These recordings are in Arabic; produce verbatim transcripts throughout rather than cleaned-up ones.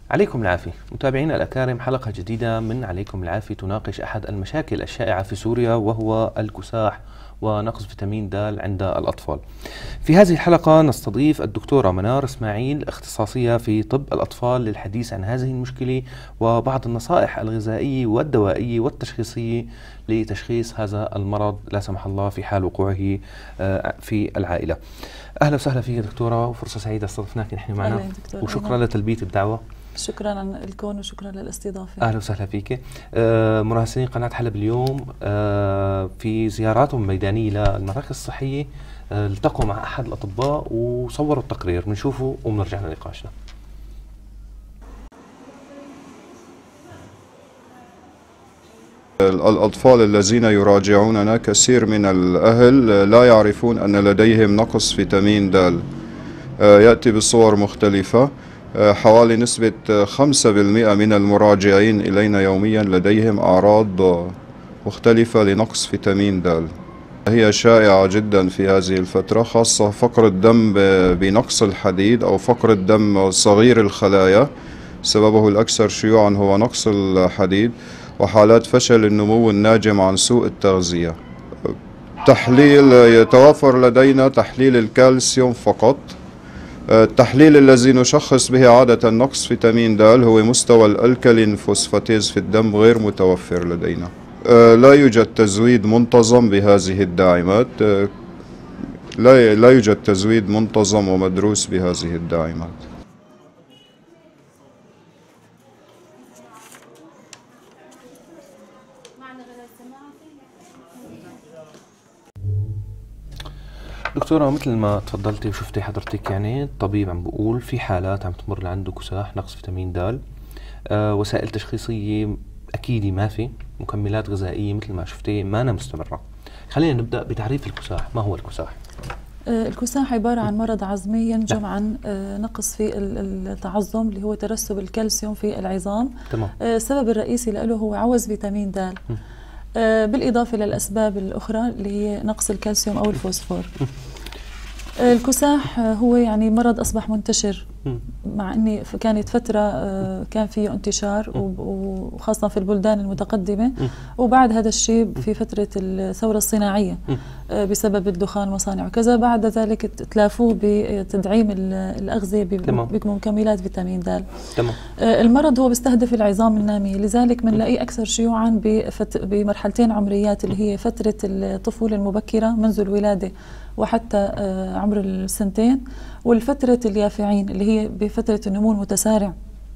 عليكم العافية متابعينا الأكارم، حلقة جديدة من عليكم العافية تناقش أحد المشاكل الشائعة في سوريا وهو الكساح ونقص فيتامين د عند الأطفال. في هذه الحلقة نستضيف الدكتورة منار إسماعيل، اختصاصية في طب الأطفال، للحديث عن هذه المشكلة وبعض النصائح الغذائية والدوائية والتشخيصية لتشخيص هذا المرض لا سمح الله في حال وقوعه في العائلة. أهلا وسهلا فيك دكتورة، وفرصة سعيدة استضفناك نحن معنا، وشكرا لتلبية الدعوة. شكرا لكم وشكرا للاستضافة. أهلا وسهلا فيك. آه مراسلين قناة حلب اليوم آه في زياراتهم الميدانية للمراكز الصحية آه التقوا مع أحد الأطباء وصوروا التقرير، بنشوفه وبنرجع لنقاشنا. الأطفال الذين يراجعوننا كثير من الأهل لا يعرفون أن لديهم نقص فيتامين د. يأتي بصور مختلفة. حوالي نسبة خمسة بالمئة من المراجعين إلينا يوميا لديهم أعراض مختلفة لنقص فيتامين د. هي شائعة جدا في هذه الفترة، خاصة فقر الدم بنقص الحديد أو فقر الدم صغير الخلايا، سببه الأكثر شيوعا هو نقص الحديد، وحالات فشل النمو الناجم عن سوء التغذية. تحليل يتوفر لدينا تحليل الكالسيوم فقط. التحليل الذي نشخص به عادة نقص فيتامين د هو مستوى الألكالين فوسفاتيز في الدم، غير متوفر لدينا. لا يوجد تزويد منتظم بهذه الداعمات، لا لا يوجد تزويد منتظم ومدروس بهذه الداعمات. دكتورة، مثل ما تفضلتي وشفتي حضرتك، يعني الطبيب عم بقول في حالات عم تمر لعنده كساح نقص فيتامين د، آه وسائل تشخيصية أكيد ما في، مكملات غذائية مثل ما شفتي ما أنا مستمرة. خلينا نبدأ بتعريف الكساح. ما هو الكساح؟ آه الكساح عبارة عن مرض عظمي ينجم عن آه نقص في التعظم اللي هو ترسب الكالسيوم في العظام. تمام. آه السبب الرئيسي له هو عوز فيتامين د، آه بالإضافة للأسباب الأخرى اللي هي نقص الكالسيوم أو الفوسفور. الكساح هو يعني مرض أصبح منتشر، مع أني كانت فترة كان فيه انتشار وخاصة في البلدان المتقدمة، وبعد هذا الشيء في فترة الثورة الصناعية بسبب الدخان ومصانع وكذا، بعد ذلك تلافوه بتدعيم الأغذية بمكملات فيتامين د. المرض هو بيستهدف العظام النامية، لذلك بنلاقيه أكثر شيوعا بمرحلتين عمريات اللي هي فترة الطفولة المبكرة منذ الولادة وحتى عمر السنتين، والفترة اليافعين اللي هي بفترة النمو المتسارع.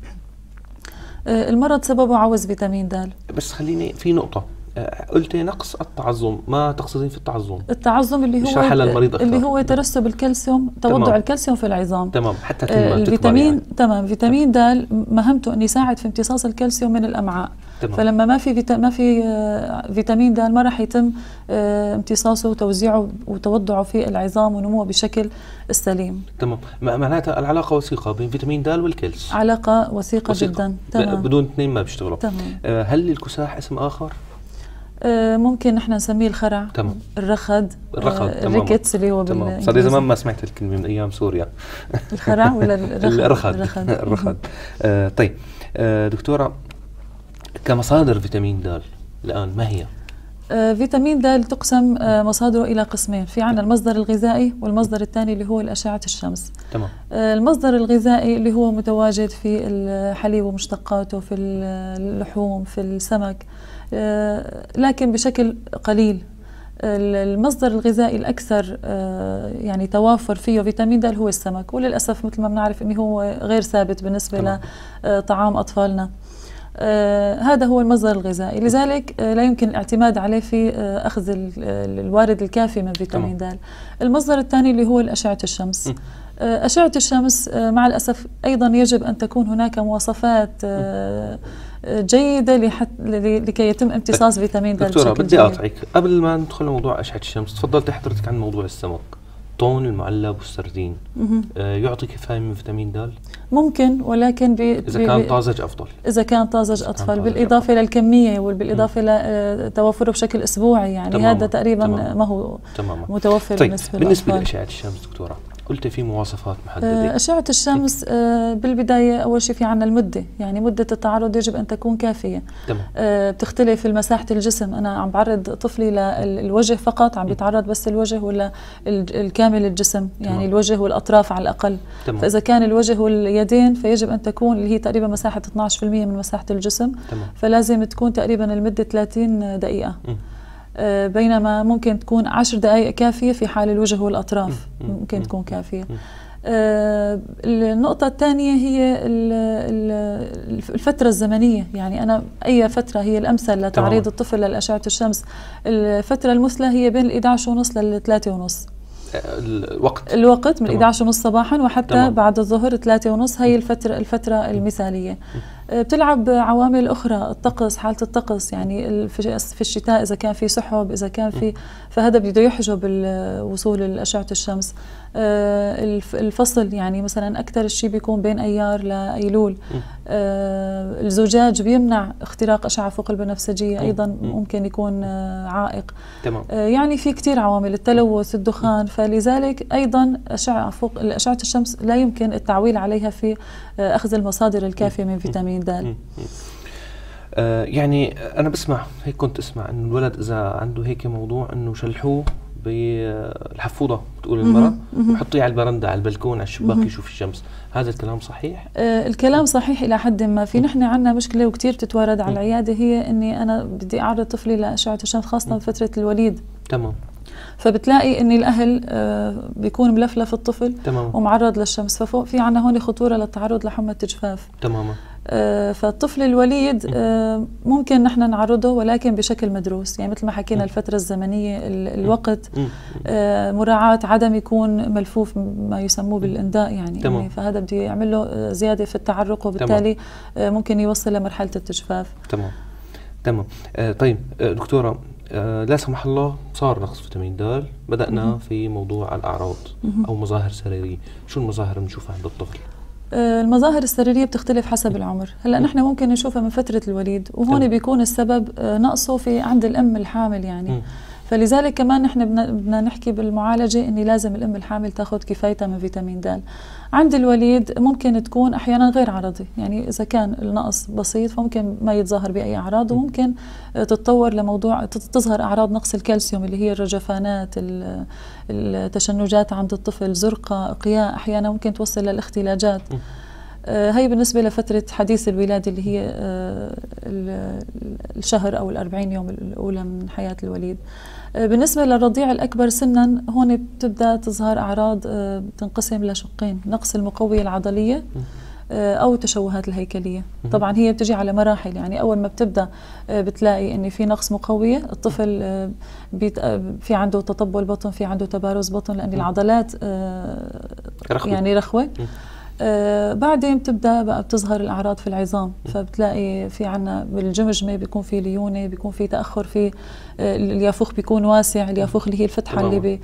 المرض سببه عوز فيتامين د. بس خليني في نقطة، قلتي نقص التعظم، ما تقصدين في التعظم؟ التعظم اللي هو اللي هو ترسب الكالسيوم، توضع الكالسيوم في العظام. تمام. حتى آه الفيتامين يعني. تمام. فيتامين د مهمته انه يساعد في امتصاص الكالسيوم من الامعاء. تمام. فلما ما في فيتا ما في آه فيتامين د ما راح يتم آه امتصاصه وتوزيعه وتوضعه في العظام ونموه بشكل السليم. تمام. معناتها العلاقة وثيقة بين فيتامين د والكالسيوم. علاقة وثيقة, وثيقة. جدا. تمام. بدون اثنين ما بيشتغلوا. تمام. آه هل للكساح اسم آخر؟ آه ممكن نحن نسميه الخرع. تمام. الرخد. الرخد. آه الريكتس اللي هو بالانجليزي. صار لي زمان ما سمعت الكلمة من ايام سوريا. الخرع ولا الرخد؟ الرخد. الرخد. الرخد. آه طيب آه دكتورة، كمصادر فيتامين د الآن ما هي؟ آه فيتامين د تقسم آه مصادره إلى قسمين، في عندنا المصدر الغذائي والمصدر الثاني اللي هو أشعة الشمس. تمام. آه المصدر الغذائي اللي هو متواجد في الحليب ومشتقاته، في اللحوم، في السمك، آه لكن بشكل قليل. المصدر الغذائي الأكثر آه يعني توافر فيه فيتامين د هو السمك، وللأسف مثل ما بنعرف أنه هو غير ثابت بالنسبة لطعام أطفالنا. آه هذا هو المصدر الغذائي، لذلك آه لا يمكن الاعتماد عليه في آه أخذ الوارد الكافي من فيتامين د. المصدر الثاني اللي هو أشعة الشمس. آه أشعة الشمس آه مع الأسف أيضا يجب أن تكون هناك مواصفات آه جيدة لكي يتم امتصاص فيتامين د. دكتورة بدي أقاطعك قبل ما ندخل لموضوع أشعة الشمس، تفضلت حضرتك عن موضوع السمك، الطون المعلب والسردين، آه يعطي كفاية من فيتامين د؟ ممكن، ولكن بي إذا كان طازج أفضل. إذا كان طازج أطفال، بالإضافة للكمية وبالإضافة لتوفره بشكل أسبوعي، يعني تماما. هذا تقريبا تماما. ما هو تماما. متوفر طيب. بالنسبة بالنسبة لأشعة الشمس دكتورة، قلت في مواصفات محددة. أشعة الشمس بالبداية أول شيء في عنا المدة، يعني مدة التعرض يجب أن تكون كافية. تمام. بتختلف في مساحة الجسم، أنا عم بعرض طفلي للوجه فقط، عم بيتعرض بس الوجه ولا الكامل الجسم، يعني تمام. الوجه والأطراف على الأقل. تمام. فإذا كان الوجه واليدين فيجب أن تكون اللي هي تقريبا مساحة اثنعش بالمئة من مساحة الجسم. تمام. فلازم تكون تقريبا المدة ثلاثين دقيقة. م. بينما ممكن تكون عشر دقائق كافية في حال الوجه والأطراف، ممكن تكون كافية. آه النقطة الثانية هي الفترة الزمنية، يعني أنا أي فترة هي الأمثل لتعريض الطفل لأشعة الشمس. الفترة المثلى هي بين الإحدى عشر ونص للثلاثة ونص. الوقت الوقت من الإحدى عشر ونص صباحا وحتى تمام. بعد الظهر ثلاثة ونص، هي الفترة الفترة المثالية. بتلعب عوامل أخرى، الطقس، حالة الطقس، يعني في الشتاء إذا كان في سحب، إذا كان في، فهذا بده يحجب وصول الأشعة الشمس. الفصل، يعني مثلا أكثر الشيء بيكون بين أيار لأيلول. الزجاج بيمنع اختراق أشعة فوق البنفسجية، أيضا ممكن يكون عائق. تمام. يعني في كثير عوامل، التلوث، الدخان، فلذلك أيضا أشعة فوق أشعة الشمس لا يمكن التعويل عليها في أخذ المصادر الكافية من فيتامين د. آه يعني أنا بسمع هيك، كنت أسمع إنه الولد إذا عنده هيك موضوع إنه شلحوه بالحفوضة بتقول المرأة وحطيه على البرندة، على البلكون، على الشباك، يشوف الشمس، هذا الكلام صحيح؟ آه الكلام صحيح إلى حد ما. في نحن عندنا مشكلة وكتير بتتوارد على العيادة، هي إني أنا بدي أعرض طفلي لأشعة الشمس خاصة بفترة الوليد. تمام. فبتلاقي ان الاهل آه بيكون ملفلف الطفل تمام. ومعرض للشمس، ففي عندنا هون خطوره للتعرض لحمى الجفاف. تماما. آه فالطفل الوليد آه ممكن نحن نعرضه ولكن بشكل مدروس، يعني مثل ما حكينا الفتره الزمنيه، الوقت، آه مراعاه عدم يكون ملفوف ما يسموه بالانداء، يعني, يعني فهذا بده يعمل له زياده في التعرق، وبالتالي آه ممكن يوصل لمرحله التجفاف. تمام تمام. آه طيب آه دكتوره، آه لا سمح الله صار نقص فيتامين د، بدأنا مم. في موضوع الأعراض مم. أو مظاهر سريرية، شو المظاهر اللي بنشوفها عند الطفل؟ آه المظاهر السريرية بتختلف حسب العمر. هلا نحن ممكن نشوفها من فترة الوليد، وهون بيكون السبب آه نقصه في عند الأم الحامل، يعني مم. فلذلك كمان نحن بدنا نحكي بالمعالجة إن لازم الأم الحامل تاخذ كفايتها من فيتامين د. عند الوليد ممكن تكون أحيانا غير عرضي، يعني إذا كان النقص بسيط فممكن ما يتظاهر بأي أعراض، وممكن تتطور لموضوع تظهر أعراض نقص الكالسيوم اللي هي الرجفانات، التشنجات عند الطفل، زرقة، قياء، أحيانا ممكن توصل للاختلاجات. آه هي بالنسبة لفترة حديث الولادة اللي هي آه الشهر أو الأربعين يوم الأولى من حياة الوليد. آه بالنسبة للرضيع الأكبر سنا، هون بتبدأ تظهر أعراض آه تنقسم لشقين، نقص المقوية العضلية آه أو التشوهات الهيكلية. طبعا هي بتجي على مراحل، يعني أول ما بتبدأ آه بتلاقي إن في نقص مقوية، الطفل آه في عنده تطبل بطن، في عنده تبارز بطن، لأن العضلات آه يعني رخوة. آه بعدين بتبدا بقى بتظهر الاعراض في العظام، فبتلاقي في عنا بالجمجمه بيكون في ليونه، بيكون في تاخر في آه اليافوخ بيكون واسع، اليافوخ اللي هي الفتحه اللي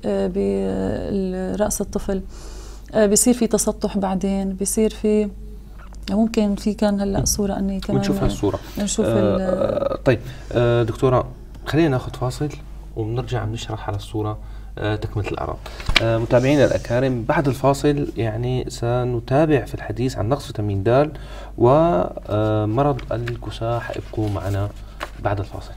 براس الطفل، آه بيصير في تسطح، بعدين بيصير في ممكن في كان هلا صوره اني كمان نشوف هالصوره نشوف آه طيب آه دكتوره، خلينا ناخذ فاصل وبنرجع بنشرح على الصوره تكملة الأعراض. آه متابعينا الأكارم، بعد الفاصل يعني سنتابع في الحديث عن نقص فيتامين د ومرض الكساح. ابقوا معنا بعد الفاصل.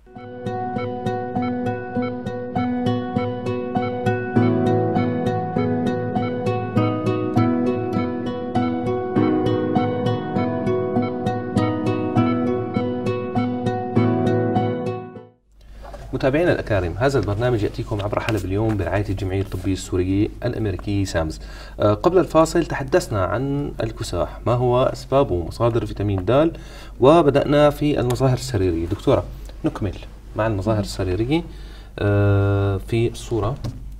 متابعينا الأكارم، هذا البرنامج يأتيكم عبر حلب اليوم برعاية الجمعية الطبية السورية الأمريكية سامز. أه قبل الفاصل تحدثنا عن الكساح، ما هو أسبابه ومصادر فيتامين د، وبدأنا في المظاهر السريرية. دكتورة، نكمل مع المظاهر السريرية. أه في الصورة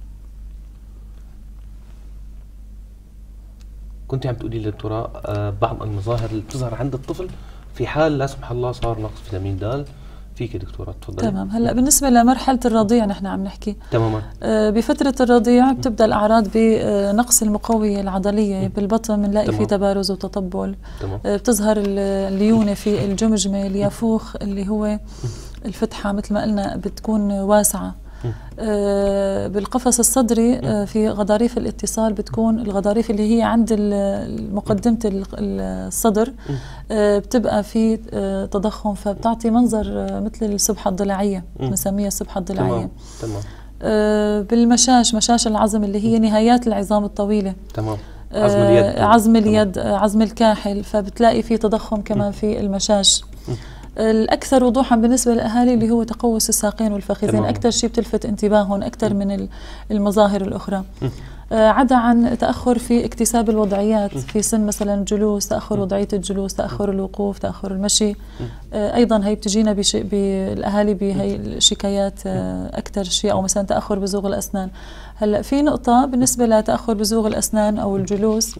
كنت عم تقولي لي دكتورة أه بعض المظاهر اللي بتظهر عند الطفل في حال لا سمح الله صار نقص فيتامين د. فيك دكتورة تفضلي. تمام. هلا بالنسبه لمرحله الرضيع نحن عم نحكي تماما. آه بفتره الرضيع بتبدا الاعراض بنقص المقويه العضليه بالبطن، بنلاقي في تبارز وتطبل. آه بتظهر الليونه في الجمجمه، اليافوخ اللي هو الفتحه مثل ما قلنا بتكون واسعه. آه بالقفص الصدري آه في غضاريف الاتصال بتكون الغضاريف اللي هي عند مقدمة الصدر آه بتبقى في آه تضخم، فبتعطي منظر آه مثل السبحة الضلعية، بنسميها السبحة الضلعية. تمام تمام. آه بالمشاش، مشاش العظم اللي هي نهايات العظام الطويلة. تمام. عظم اليد. آه عظم اليد، آه عظم الكاحل، فبتلاقي في تضخم كمان في المشاش. الأكثر وضوحا بالنسبة للأهالي اللي هو تقوس الساقين والفخذين، أكثر شيء بتلفت انتباههم أكثر من المظاهر الأخرى. آه عدا عن تأخر في اكتساب الوضعيات في سن مثلا الجلوس، تأخر وضعية الجلوس، تأخر الوقوف، تأخر المشي. آه أيضا هي بتجينا بالأهالي بهي الشكايات آه أكثر شيء، أو مثلا تأخر بزوغ الأسنان. هلا في نقطة بالنسبة لتأخر بزوغ الأسنان أو الجلوس،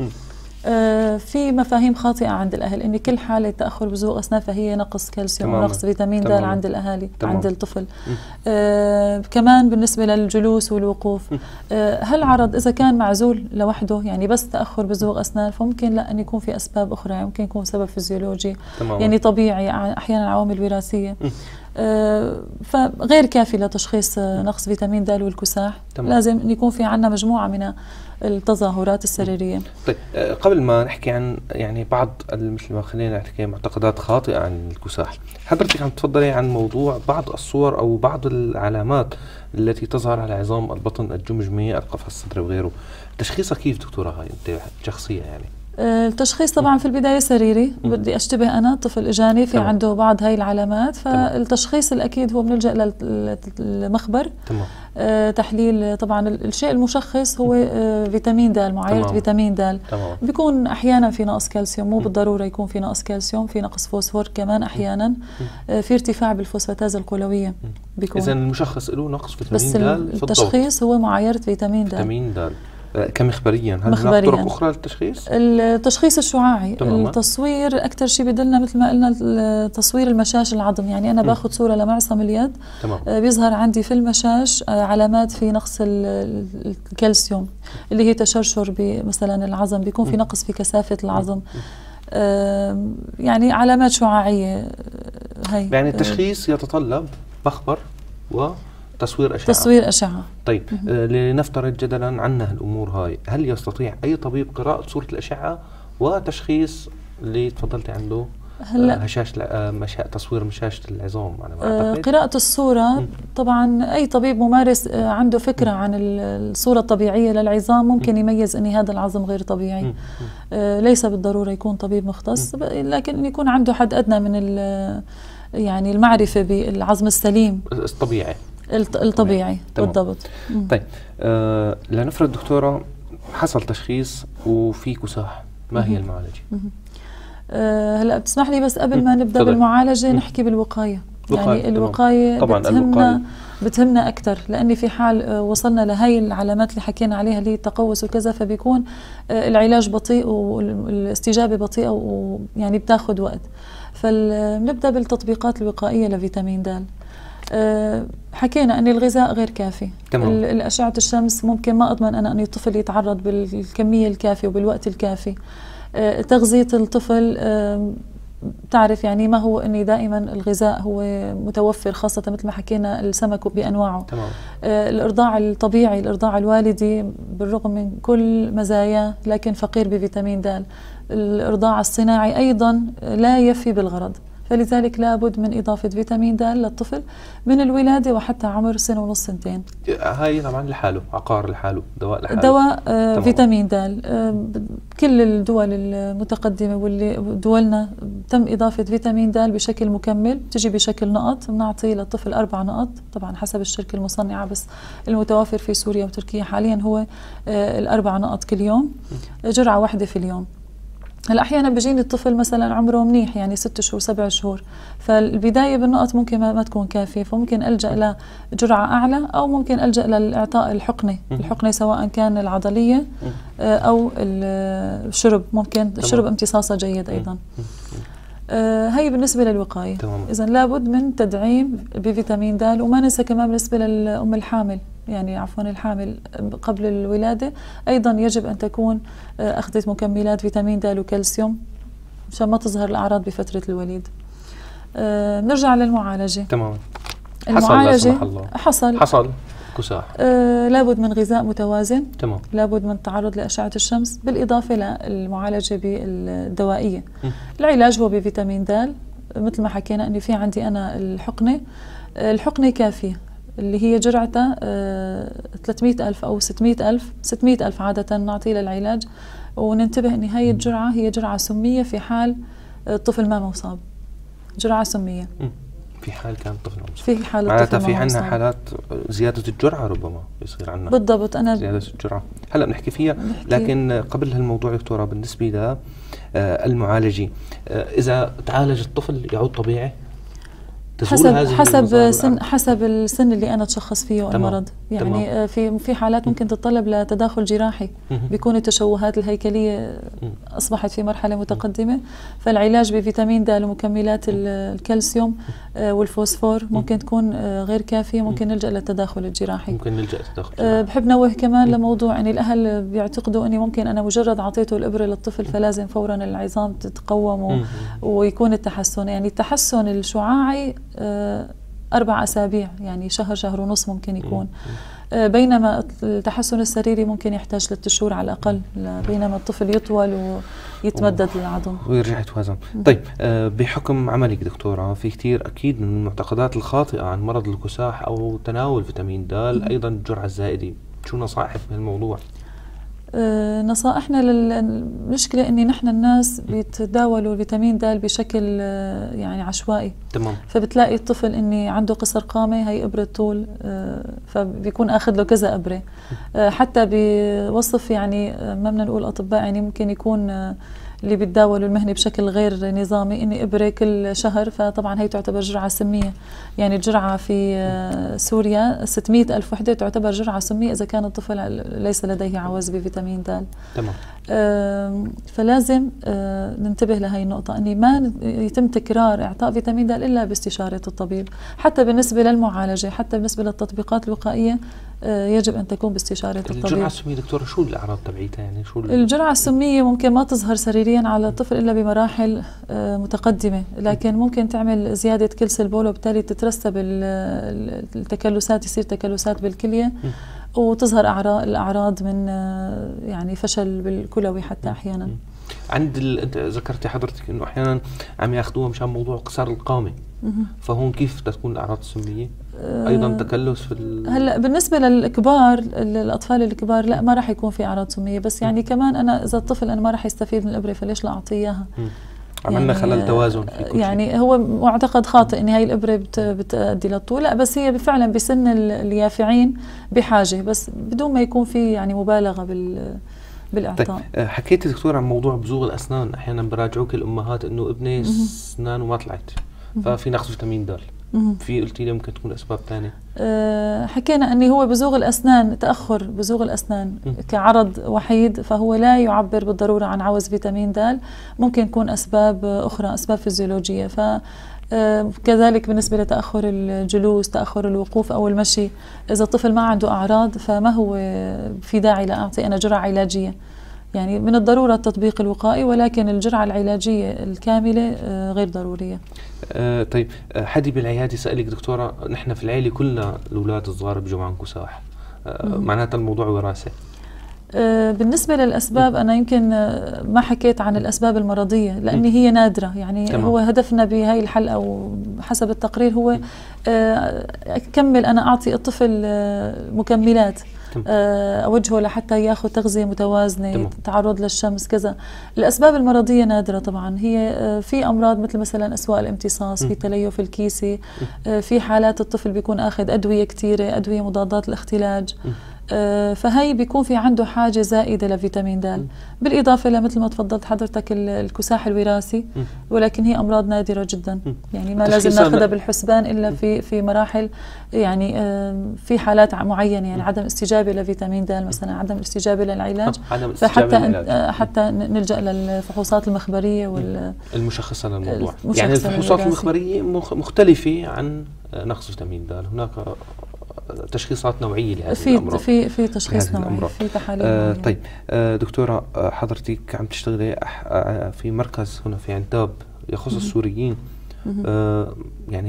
آه في مفاهيم خاطئة عند الأهل إن كل حالة تأخر بزوغ أسنان فهي نقص كالسيوم ونقص فيتامين د عند الأهالي. تمام. عند الطفل. آه كمان بالنسبة للجلوس والوقوف، آه هل عرض إذا كان معزول لوحده، يعني بس تأخر بزوغ أسنان، فممكن لا أن يكون في أسباب أخرى، يعني ممكن يكون سبب فيزيولوجي. تمام. يعني طبيعي، أحيانا عوامل وراثية. آه فغير كافي لتشخيص آه نقص فيتامين د والكساح. تمام. لازم يكون في عنا مجموعة من التظاهرات السريرية. طيب قبل ما نحكي عن يعني بعض مثل ما خلينا نحكي معتقدات خاطئة عن الكساح، حضرتك عم تفضلي عن موضوع بعض الصور أو بعض العلامات التي تظهر على عظام البطن الجمجمية، القفص الصدري وغيره. تشخيصها كيف دكتورة هاي أنت شخصية يعني؟ التشخيص طبعا في البداية سريري، بدي أشتبه أنا طفل إجاني في عنده بعض هاي العلامات، فالتشخيص الأكيد هو بنلجأ للمخبر. تمام. آه تحليل طبعا الشيء المشخص هو آه فيتامين د، معايرة فيتامين د. بيكون أحيانا في نقص كالسيوم، مو بالضرورة يكون في نقص كالسيوم، في نقص فوسفور كمان أحيانا، آه في ارتفاع بالفوسفاتاز القولوية بيكون. إذا المشخص له نقص فيتامين د، بس التشخيص هو معايرة فيتامين د. فيتامين د كمخبريا. هل هناك طرق أخرى للتشخيص؟ التشخيص الشعاعي. تمام. التصوير أكثر شيء بدلنا مثل ما قلنا تصوير المشاش العظم، يعني أنا باخذ صورة لمعصم اليد. تمام. بيظهر عندي في المشاش علامات في نقص الكالسيوم اللي هي تشرشر مثلا العظم، بيكون في نقص في كثافة العظم. يعني علامات شعاعية هي. يعني التشخيص يتطلب مخبر و تصوير أشعة. تصوير أشعة. طيب آه لنفترض جدلا عنا الأمور هاي، هل يستطيع أي طبيب قراءة صورة الأشعة وتشخيص اللي تفضلتي عنده هلا هشاش مشا... تصوير مشاشة العظام؟ أنا ما أعتقد. قراءة الصورة م. طبعا أي طبيب ممارس عنده فكرة م. عن الصورة الطبيعية للعظام ممكن م. يميز أن هذا العظم غير طبيعي. م. آه ليس بالضرورة يكون طبيب مختص، م. لكن يكون عنده حد أدنى من يعني المعرفة بالعظم السليم الطبيعي الطبيعي. بالضبط. طيب آه لنفرض دكتورة حصل تشخيص وفي كساح، ما هي المعالجة؟ آه هلا بتسمح لي بس قبل ما نبدا بالمعالجة نحكي بالوقاية. يعني الوقاية طبعا بتهمنا الوقاية. بتهمنا أكثر، لأن في حال آه وصلنا لهي العلامات اللي حكينا عليها اللي هي التقوس وكذا، فبيكون آه العلاج بطيء والاستجابة بطيئة ويعني بتاخذ وقت. فنبدا بالتطبيقات الوقائية لفيتامين د. أه حكينا أن الغذاء غير كافي. تمام. الأشعة الشمس ممكن ما أضمن أنا أن الطفل يتعرض بالكمية الكافية وبالوقت الكافي. أه تغذية الطفل أه تعرف يعني ما هو أني دائما الغذاء هو متوفر، خاصة مثل ما حكينا السمك بأنواعه. تمام. أه الإرضاع الطبيعي، الإرضاع الوالدي بالرغم من كل مزاياه لكن فقير بفيتامين د. الإرضاع الصناعي أيضا لا يفي بالغرض، فلذلك لابد من إضافة فيتامين د للطفل من الولادة وحتى عمر سنة ونص سنتين. هاي طبعا لحاله، عقار لحاله، دواء لحاله. دواء آه فيتامين د. آه كل الدول المتقدمة واللي دولنا تم إضافة فيتامين د بشكل مكمل، تجي بشكل نقط، بنعطي للطفل أربع نقط طبعا حسب الشركة المصنعة، بس المتوافر في سوريا وتركيا حاليا هو آه الأربع نقط كل يوم، جرعة واحدة في اليوم. هلا احيانا بيجيني الطفل مثلا عمره منيح يعني ست شهور سبع شهور، فالبدايه بالنقط ممكن ما تكون كافيه، فممكن الجا لجرعه اعلى او ممكن الجا للاعطاء الحقنه، الحقنه سواء كان العضليه او الشرب، ممكن الشرب امتصاصه جيد ايضا. آه هي بالنسبة للوقاية. إذن لابد من تدعيم بفيتامين د. وما ننسى كمان بالنسبة للأم الحامل، يعني عفوا الحامل قبل الولادة أيضا يجب أن تكون آه أخذت مكملات فيتامين د وكالسيوم عشان ما تظهر الأعراض بفترة الوليد. آه نرجع للمعالجة. تمام. المعالجة حصل حصل كساح. آه لابد من غذاء متوازن، تمام. لابد من التعرض لأشعة الشمس، بالإضافة للمعالجة بالدوائية. م. العلاج هو بفيتامين د، مثل ما حكينا أني في عندي أنا الحقنة، الحقنة كافية اللي هي جرعتها آه ثلاثمئة ألف أو ستمئة ألف، ستمئة ألف عادة نعطيه للعلاج، وننتبه أن هاي الجرعة هي جرعة سمية في حال الطفل ما مصاب، جرعة سمية. م. في حال كان الطفل مصاب، في حال الطفل في عندنا حالات زيادة الجرعة ربما يصير عندنا بالضبط. أنا زيادة الجرعة هلا بنحكي فيها، لكن قبل هالموضوع دكتورة بالنسبة ل المعالجة، إذا تعالج الطفل يعود طبيعي؟ حسب حسب سن حسب السن اللي انا اتشخص فيه المرض، يعني تمام. في في حالات ممكن تتطلب لتداخل جراحي، بيكون التشوهات الهيكليه اصبحت في مرحله متقدمه، فالعلاج بفيتامين د ومكملات الكالسيوم والفوسفور ممكن تكون غير كافيه، ممكن نلجا للتداخل الجراحي. ممكن نلجا للتداخل الجراحي. بحب نوه كمان لموضوع يعني الاهل بيعتقدوا اني ممكن انا مجرد اعطيته الابره للطفل فلازم فورا العظام تتقوم ويكون التحسن، يعني التحسن الشعاعي أربع أسابيع، يعني شهر شهر ونص ممكن يكون، بينما التحسن السريري ممكن يحتاج ست شهور على الأقل، بينما الطفل يطول ويتمدد العظم ويرجع يتوازن. طيب بحكم عملك دكتورة في كثير أكيد من المعتقدات الخاطئة عن مرض الكساح أو تناول فيتامين د، أيضا الجرعة الزائدة، شو نصائح في الموضوع؟ أه نصائحنا للمشكلة إن نحن الناس بيتداولوا الفيتامين د بشكل أه يعني عشوائي. تمام. فبتلاقي الطفل إني عنده قصر قامة، هي إبرة طول، أه فبيكون أخذ له كذا إبرة. أه حتى بوصف يعني ما بدنا نقول أطباء، يعني ممكن يكون أه اللي بيتداولوا المهني بشكل غير نظامي إني إبرة كل شهر، فطبعا هي تعتبر جرعة سمية، يعني الجرعة في سوريا ستمئة ألف وحدة تعتبر جرعة سمية إذا كان الطفل ليس لديه عوز بفيتامين د. تمام. آه فلازم آه ننتبه لهي النقطة، أني ما يتم تكرار إعطاء فيتامين د إلا باستشارة الطبيب، حتى بالنسبة للمعالجة، حتى بالنسبة للتطبيقات الوقائية آه يجب أن تكون باستشارة الطبيب. الجرعة السمية دكتورة شو الأعراض تبعيتها؟ يعني شو الجرعة السمية ممكن ما تظهر سريريا على الطفل إلا بمراحل آه متقدمة، لكن ممكن تعمل زيادة كلس البول وبالتالي تترسب التكلسات، يصير تكلسات بالكلية وتظهر أعراض الأعراض من يعني فشل بالكلوي حتى أحيانا. عند ال... أنت ذكرتي حضرتك إنه أحيانا عم ياخذوها مشان موضوع قصر القامة، فهون كيف تكون الأعراض السمية؟ أيضا تكلس في ال... هلا بالنسبة للكبار، الأطفال الكبار لا ما راح يكون في أعراض سمية، بس يعني كمان أنا إذا الطفل أنا ما راح يستفيد من الإبرة فليش لا أعطيه إياها؟ عملنا يعني خلل توازن في كل يعني شيء. هو معتقد خاطئ ان هاي الابره بت بتؤدي للطول، لا بس هي فعلا بسن اليافعين بحاجه، بس بدون ما يكون في يعني مبالغه بال بالاعطاء. طيب حكيتي دكتور عن موضوع بزوغ الاسنان، احيانا براجعوك الامهات انه ابني اسنانه ما طلعت ففي نقص فيتامين د، في قلتي لي ممكن تكون اسباب ثانيه. أه حكينا اني هو بزوغ الاسنان، تاخر بزوغ الاسنان م. كعرض وحيد، فهو لا يعبر بالضروره عن عوز فيتامين د، ممكن يكون اسباب اخرى، اسباب فيزيولوجيه. ف كذلك بالنسبه لتاخر الجلوس، تاخر الوقوف او المشي، اذا الطفل ما عنده اعراض فما هو في داعي لاعطي انا جرعه علاجيه، يعني من الضرورة التطبيق الوقائي، ولكن الجرعة العلاجية الكاملة غير ضرورية. آه طيب حدي بالعيادة سألك دكتورة، نحن في العيلة كلنا الأولاد الصغار بيجوا عن كساح، آه معناتها الموضوع وراثة؟ آه بالنسبة للأسباب أنا يمكن ما حكيت عن الأسباب المرضية لأن هي نادرة، يعني تمام. هو هدفنا بهاي الحلقة وحسب التقرير هو آه أكمل أنا أعطي الطفل آه مكملات، أوجهه لحتى ياخذ تغذية متوازنة، تمام. تعرض للشمس كذا. الأسباب المرضية نادرة طبعا، هي في أمراض مثل مثلا أسواء الامتصاص، في تليف الكيسي، في حالات الطفل بيكون أخذ أدوية كثيرة، أدوية مضادات الاختلاج، فهي بيكون في عنده حاجة زائدة لفيتامين د، بالإضافة لمثل ما تفضلت حضرتك الكساح الوراثي، ولكن هي أمراض نادرة جدا، يعني ما لازم ناخذها بالحسبان إلا في في مراحل، يعني في حالات معينة، يعني عدم استجابة لفيتامين د مثلا، عدم استجابة للعلاج، فحتى حتى نلجأ للفحوصات المخبرية وال المشخصة للموضوع. يعني الفحوصات المخبرية مختلفة عن نقص فيتامين د، هناك تشخيصات نوعية لهذه في الأمراض. في في تشخيص نوعي، في تحاليل. آه طيب آه دكتورة، آه حضرتك عم تشتغلي آه في مركز هنا في عنتاب يخص السوريين، آه يعني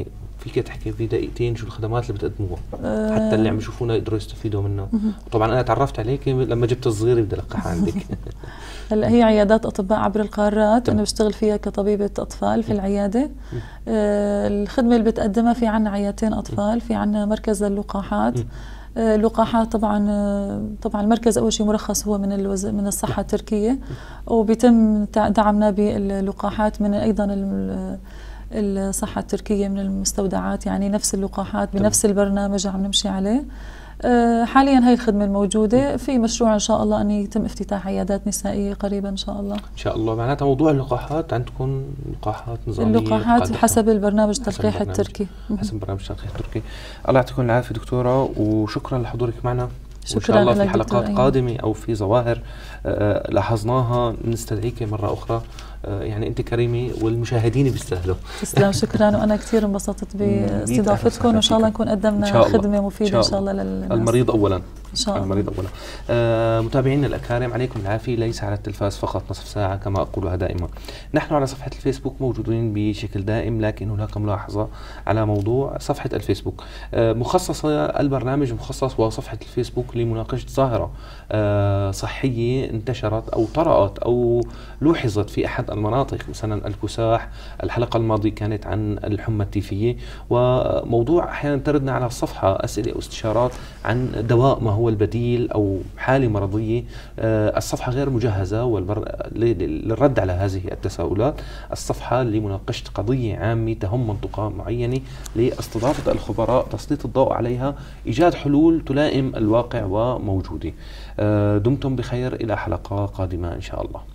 فيك تحكي في دقيقتين شو الخدمات اللي بتقدموها حتى اللي عم يشوفونا يقدروا يستفيدوا منها؟ طبعا انا تعرفت عليك لما جبت الصغير بدي القحها عندك. هلا هي عيادات اطباء عبر القارات، انا بشتغل فيها كطبيبه اطفال في العياده. آه الخدمه اللي بتقدمها في عنا عيادتين اطفال، في عنا مركز اللقاحات. آه اللقاحات طبعا آه طبعا المركز اول شيء مرخص هو من الوز... من الصحه التركيه، وبيتم دعمنا باللقاحات من ايضا الصحه التركيه من المستودعات، يعني نفس اللقاحات بنفس البرنامج عم نمشي عليه. أه حاليا هاي الخدمة الموجودة، في مشروع إن شاء الله أن يتم افتتاح عيادات نسائية قريبا إن شاء الله. إن شاء الله. معناتها موضوع اللقاحات عندكم لقاحات نظامية؟ اللقاحات حسب البرنامج التلقيح التركي. حسب برنامج التلقيح التركي. الله يعطيكم العافية دكتورة، وشكرا لحضورك معنا. شكرا. وإن شاء الله في حلقات قادمة أو في ظواهر آه لاحظناها نستدعيك مرة أخرى. آه يعني أنت كريمة والمشاهدين بيستاهلوا. تسلم. شكرا. وأنا كثير انبسطت باستضافتكم، وإن شاء الله نكون قدمنا خدمة مفيدة إن شاء الله للناس. المريض أولا إن شاء الله. المريض أولا. آه متابعينا الأكارم، عليكم العافية. ليس على التلفاز فقط نصف ساعة كما أقولها دائما. نحن على صفحة الفيسبوك موجودين بشكل دائم، لكن هناك ملاحظة على موضوع صفحة الفيسبوك. آه مخصصة البرنامج مخصص وصفحة الفيسبوك لمناقشة ظاهرة آه صحية انتشرت أو طرأت أو لوحظت في أحد المناطق، مثلا الكساح. الحلقة الماضية كانت عن الحمى التيفية، وموضوع أحيانا تردنا على الصفحة أسئلة واستشارات عن دواء ما هو البديل أو حالة مرضية. آه الصفحة غير مجهزة والبر... للرد على هذه التساؤلات. الصفحة لمناقشة قضية عامة تهم منطقة معينة، لاستضافة الخبراء، تسليط الضوء عليها، إيجاد حلول تلائم الواقع وموجودة. آه دمتم بخير، إلى حلقة قادمة إن شاء الله.